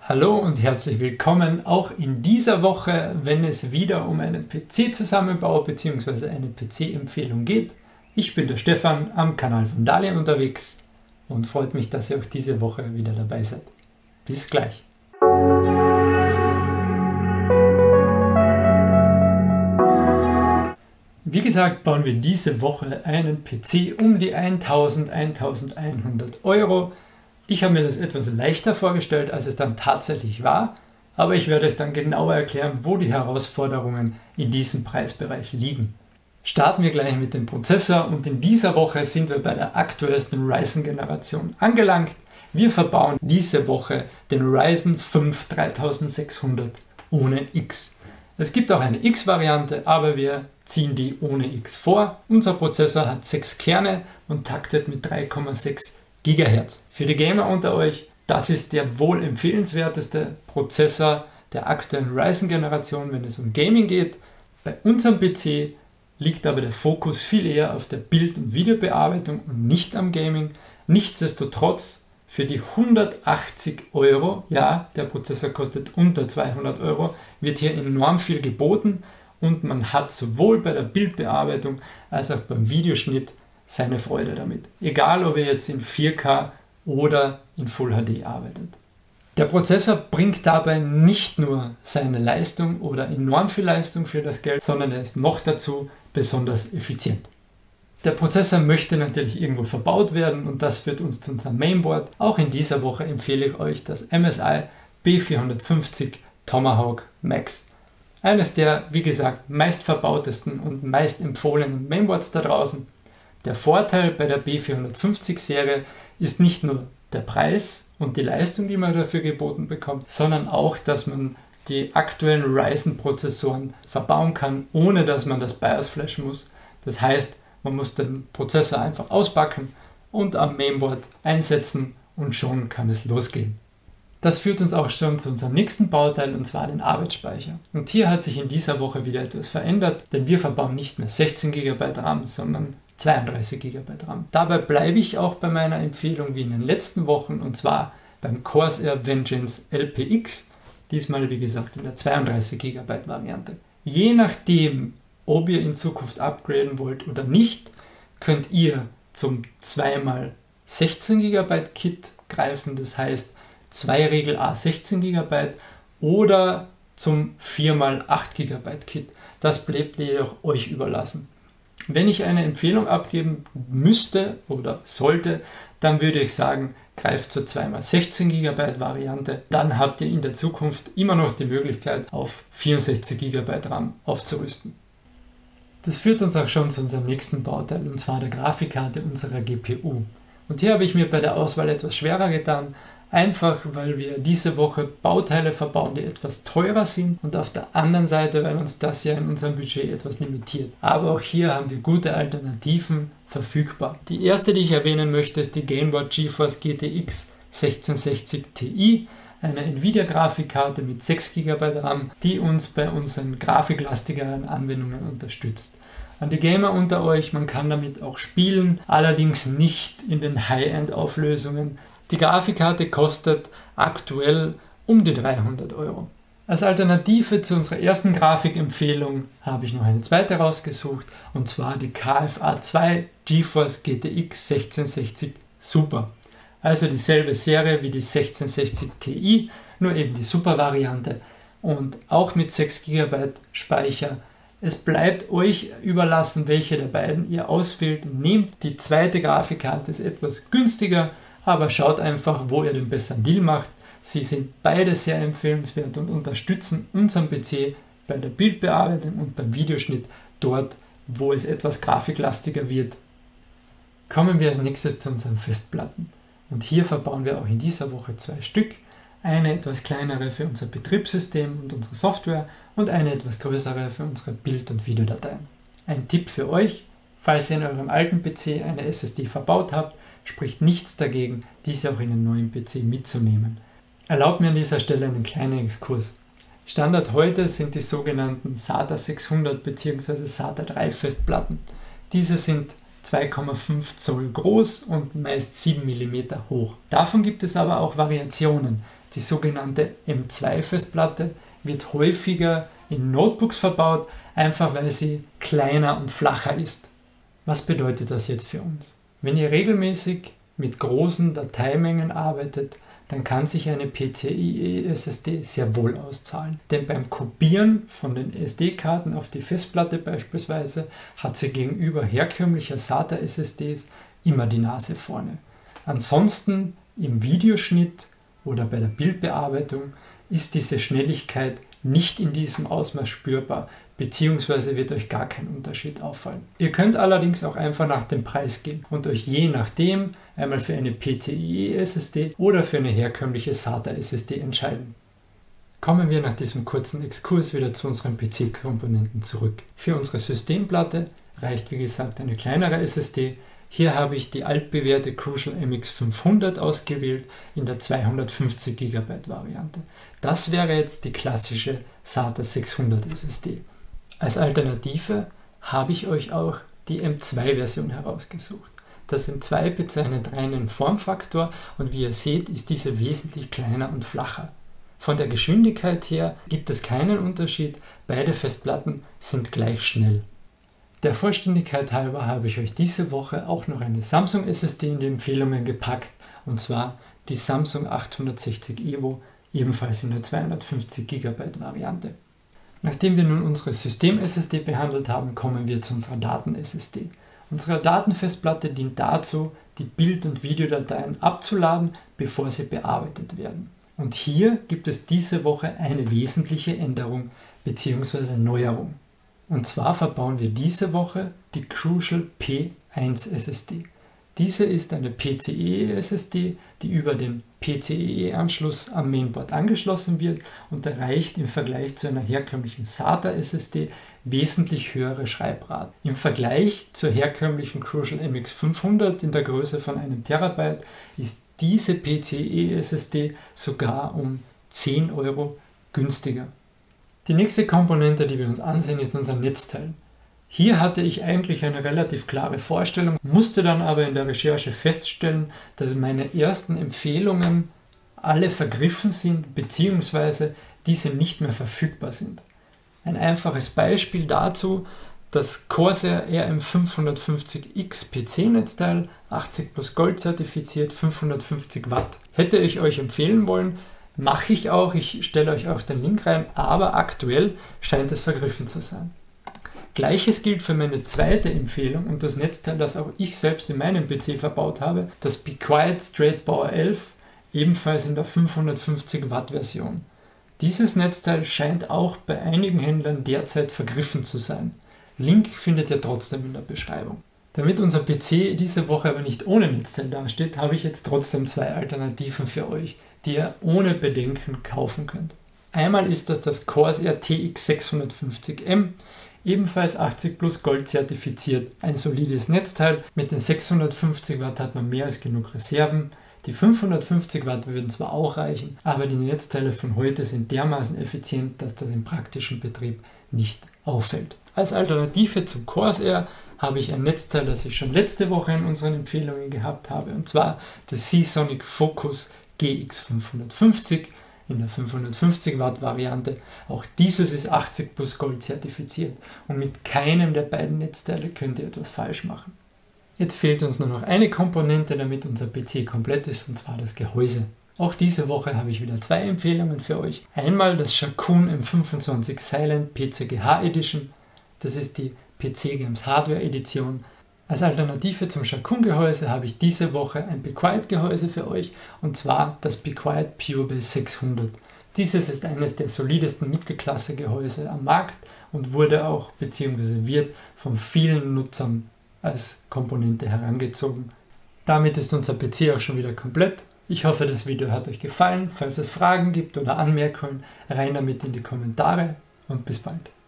Hallo und herzlich willkommen auch in dieser Woche, wenn es wieder um einen PC-Zusammenbau bzw. eine PC-Empfehlung geht. Ich bin der Stefan am Kanal von Dalian unterwegs und freut mich, dass ihr auch diese Woche wieder dabei seid. Bis gleich! Wie gesagt, bauen wir diese Woche einen PC um die 1100 Euro. Ich habe mir das etwas leichter vorgestellt, als es dann tatsächlich war, aber ich werde euch dann genauer erklären, wo die Herausforderungen in diesem Preisbereich liegen. Starten wir gleich mit dem Prozessor und in dieser Woche sind wir bei der aktuellsten Ryzen-Generation angelangt. Wir verbauen diese Woche den Ryzen 5 3600 ohne X. Es gibt auch eine X-Variante, aber wir ziehen die ohne X vor. Unser Prozessor hat 6 Kerne und taktet mit 3,6 GHz. Für die Gamer unter euch, das ist der wohl empfehlenswerteste Prozessor der aktuellen Ryzen-Generation, wenn es um Gaming geht. Bei unserem PC liegt aber der Fokus viel eher auf der Bild- und Videobearbeitung und nicht am Gaming. Nichtsdestotrotz, für die 180 Euro, ja, der Prozessor kostet unter 200 Euro, wird hier enorm viel geboten und man hat sowohl bei der Bildbearbeitung als auch beim Videoschnitt seine Freude damit. Egal, ob ihr jetzt in 4K oder in Full HD arbeitet. Der Prozessor bringt dabei nicht nur seine Leistung oder enorm viel Leistung für das Geld, sondern er ist noch dazu besonders effizient. Der Prozessor möchte natürlich irgendwo verbaut werden und das führt uns zu unserem Mainboard. Auch in dieser Woche empfehle ich euch das MSI B450 Tomahawk Max. Eines der, wie gesagt, meist verbautesten und meist empfohlenen Mainboards da draußen. Der Vorteil bei der B450-Serie ist nicht nur der Preis und die Leistung, die man dafür geboten bekommt, sondern auch, dass man die aktuellen Ryzen-Prozessoren verbauen kann, ohne dass man das BIOS flashen muss. Das heißt, man muss den Prozessor einfach auspacken und am Mainboard einsetzen und schon kann es losgehen. Das führt uns auch schon zu unserem nächsten Bauteil und zwar den Arbeitsspeicher. Und hier hat sich in dieser Woche wieder etwas verändert, denn wir verbauen nicht mehr 16 GB RAM, sondern 32 GB RAM. Dabei bleibe ich auch bei meiner Empfehlung wie in den letzten Wochen und zwar beim Corsair Vengeance LPX, diesmal wie gesagt in der 32 GB Variante. Je nachdem, ob ihr in Zukunft upgraden wollt oder nicht, könnt ihr zum 2x16 GB Kit greifen, das heißt 2 Regel A16 GB oder zum 4x8 GB Kit. Das bleibt jedoch euch überlassen. Wenn ich eine Empfehlung abgeben müsste oder sollte, dann würde ich sagen, greift zur 2x16 GB Variante. Dann habt ihr in der Zukunft immer noch die Möglichkeit, auf 64 GB RAM aufzurüsten. Das führt uns auch schon zu unserem nächsten Bauteil, und zwar der Grafikkarte unserer GPU. Und hier habe ich mir bei der Auswahl etwas schwerer getan, einfach weil wir diese Woche Bauteile verbauen, die etwas teurer sind und auf der anderen Seite, weil uns das ja in unserem Budget etwas limitiert. Aber auch hier haben wir gute Alternativen verfügbar. Die erste, die ich erwähnen möchte, ist die Gameboard GeForce GTX 1660 Ti, eine Nvidia-Grafikkarte mit 6 GB RAM, die uns bei unseren grafiklastigeren Anwendungen unterstützt. An die Gamer unter euch, man kann damit auch spielen, allerdings nicht in den High-End-Auflösungen. Die Grafikkarte kostet aktuell um die 300 Euro. Als Alternative zu unserer ersten Grafikempfehlung habe ich noch eine zweite rausgesucht, und zwar die KFA 2 GeForce GTX 1660 Super. Also dieselbe Serie wie die 1660 Ti, nur eben die Super-Variante und auch mit 6 GB Speicher. Es bleibt euch überlassen, welche der beiden ihr auswählt. Nehmt die zweite Grafikkarte, ist etwas günstiger, aber schaut einfach, wo ihr den besseren Deal macht. Sie sind beide sehr empfehlenswert und unterstützen unseren PC bei der Bildbearbeitung und beim Videoschnitt dort, wo es etwas grafiklastiger wird. Kommen wir als nächstes zu unseren Festplatten. Und hier verbauen wir auch in dieser Woche 2 Stück. Eine etwas kleinere für unser Betriebssystem und unsere Software und eine etwas größere für unsere Bild- und Videodateien. Ein Tipp für euch, falls ihr in eurem alten PC eine SSD verbaut habt, spricht nichts dagegen, diese auch in den neuen PC mitzunehmen. Erlaubt mir an dieser Stelle einen kleinen Exkurs. Standard heute sind die sogenannten SATA 600 bzw. SATA 3 Festplatten. Diese sind 2,5 Zoll groß und meist 7 mm hoch. Davon gibt es aber auch Variationen. Die sogenannte M2-Festplatte wird häufiger in Notebooks verbaut, einfach weil sie kleiner und flacher ist. Was bedeutet das jetzt für uns? Wenn ihr regelmäßig mit großen Dateimengen arbeitet, dann kann sich eine PCIe SSD sehr wohl auszahlen. Denn beim Kopieren von den SD-Karten auf die Festplatte beispielsweise hat sie gegenüber herkömmlicher SATA SSDs immer die Nase vorne. Ansonsten im Videoschnitt oder bei der Bildbearbeitung ist diese Schnelligkeit nicht in diesem Ausmaß spürbar, beziehungsweise wird euch gar kein Unterschied auffallen. Ihr könnt allerdings auch einfach nach dem Preis gehen und euch je nachdem einmal für eine PCIe SSD oder für eine herkömmliche SATA SSD entscheiden. Kommen wir nach diesem kurzen Exkurs wieder zu unseren PC-Komponenten zurück. Für unsere Systemplatte reicht wie gesagt eine kleinere SSD. Hier habe ich die altbewährte Crucial MX 500 ausgewählt in der 250 GB Variante. Das wäre jetzt die klassische SATA 600 SSD. Als Alternative habe ich euch auch die M2-Version herausgesucht. Das M2 bezeichnet reinen Formfaktor und wie ihr seht, ist diese wesentlich kleiner und flacher. Von der Geschwindigkeit her gibt es keinen Unterschied, beide Festplatten sind gleich schnell. Der Vollständigkeit halber habe ich euch diese Woche auch noch eine Samsung SSD in die Empfehlungen gepackt, und zwar die Samsung 860 EVO, ebenfalls in der 250 GB Variante. Nachdem wir nun unsere System-SSD behandelt haben, kommen wir zu unserer Daten-SSD. Unsere Datenfestplatte dient dazu, die Bild- und Videodateien abzuladen, bevor sie bearbeitet werden. Und hier gibt es diese Woche eine wesentliche Änderung bzw. Neuerung. Und zwar verbauen wir diese Woche die Crucial P1 SSD. Diese ist eine PCIe SSD, die über den PCIe-Anschluss am Mainboard angeschlossen wird und erreicht im Vergleich zu einer herkömmlichen SATA SSD wesentlich höhere Schreibraten. Im Vergleich zur herkömmlichen Crucial MX 500 in der Größe von 1 TB ist diese PCIe SSD sogar um 10 € günstiger. Die nächste Komponente, die wir uns ansehen, ist unser Netzteil. Hier hatte ich eigentlich eine relativ klare Vorstellung, musste dann aber in der Recherche feststellen, dass meine ersten Empfehlungen alle vergriffen sind bzw. diese nicht mehr verfügbar sind. Ein einfaches Beispiel dazu: das Corsair RM550X PC-Netzteil, 80 plus Gold zertifiziert, 550 Watt. Hätte ich euch empfehlen wollen, mache ich auch, ich stelle euch auch den Link rein, aber aktuell scheint es vergriffen zu sein. Gleiches gilt für meine zweite Empfehlung und das Netzteil, das auch ich selbst in meinem PC verbaut habe, das Be Quiet Straight Power 11, ebenfalls in der 550 Watt Version. Dieses Netzteil scheint auch bei einigen Händlern derzeit vergriffen zu sein. Link findet ihr trotzdem in der Beschreibung. Damit unser PC diese Woche aber nicht ohne Netzteil dasteht, habe ich jetzt trotzdem zwei Alternativen für euch, die ihr ohne Bedenken kaufen könnt. Einmal ist das Corsair TX 650M, ebenfalls 80 plus Gold zertifiziert. Ein solides Netzteil, mit den 650 Watt hat man mehr als genug Reserven. Die 550 Watt würden zwar auch reichen, aber die Netzteile von heute sind dermaßen effizient, dass das im praktischen Betrieb nicht auffällt. Als Alternative zum Corsair habe ich ein Netzteil, das ich schon letzte Woche in unseren Empfehlungen gehabt habe, und zwar das Seasonic Focus GX550 in der 550 Watt Variante. Auch dieses ist 80 plus Gold zertifiziert und mit keinem der beiden Netzteile könnt ihr etwas falsch machen. Jetzt fehlt uns nur noch eine Komponente, damit unser PC komplett ist, und zwar das Gehäuse. Auch diese Woche habe ich wieder zwei Empfehlungen für euch. Einmal das Shakun M25 Silent PCGH Edition. Das ist die PC Games Hardware Edition. Als Alternative zum Shakun-Gehäuse habe ich diese Woche ein Be Quiet-Gehäuse für euch, und zwar das Be Quiet PureBase 600. Dieses ist eines der solidesten Mittelklasse-Gehäuse am Markt und wurde auch bzw. wird von vielen Nutzern als Komponente herangezogen. Damit ist unser PC auch schon wieder komplett. Ich hoffe, das Video hat euch gefallen. Falls es Fragen gibt oder Anmerkungen, rein damit in die Kommentare und bis bald.